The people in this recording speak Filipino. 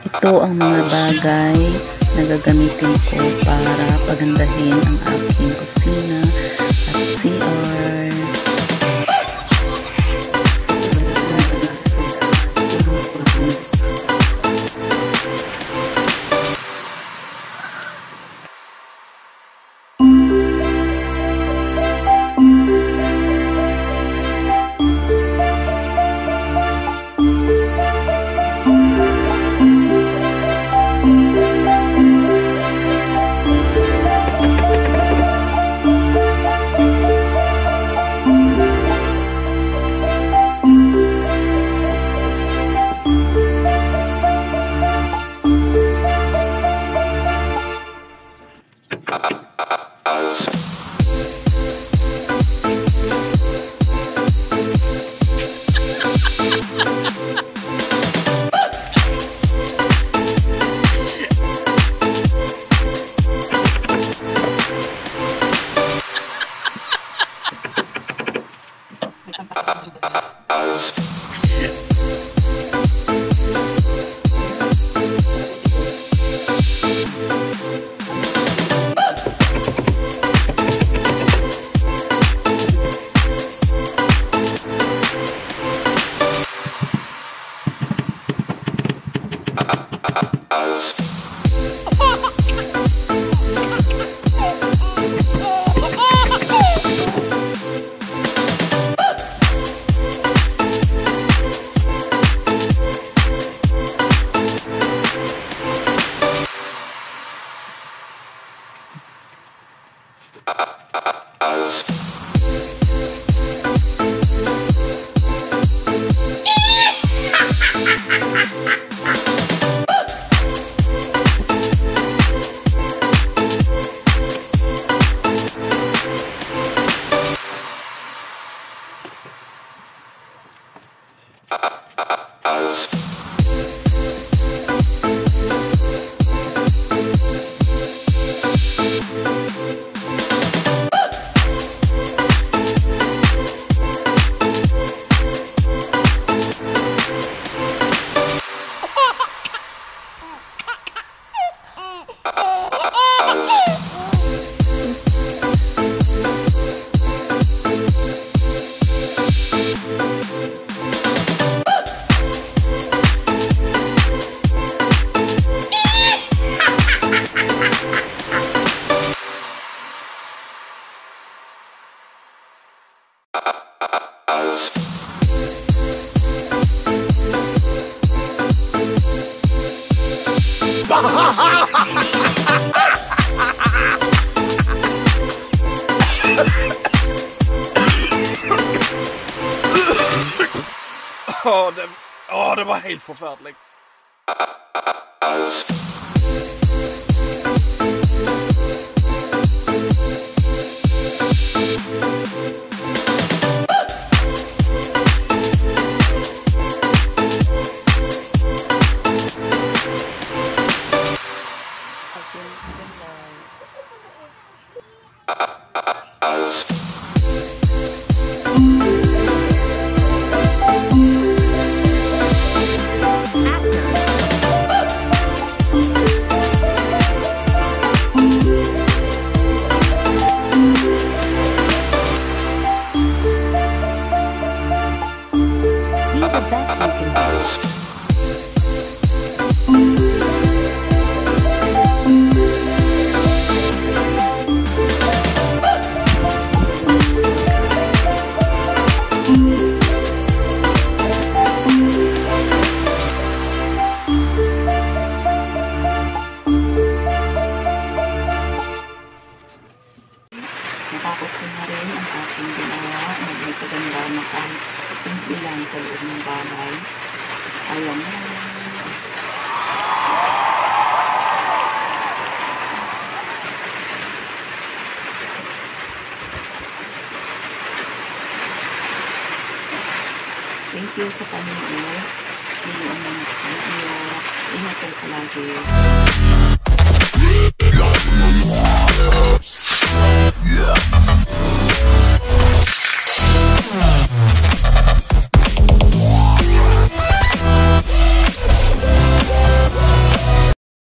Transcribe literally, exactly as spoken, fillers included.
Ito ang mga bagay na gagamitin ko para pagandahin ang aking kusina at C R. Åh, det, åh, det var helt forferdelig. Natapos ko na rin ang aking ginawa. Nagpaganda na kahit simple lang sa loob ng bahay. Ayan na. Thank you sa panonood. See you on the next video. Ingat kayo palagi.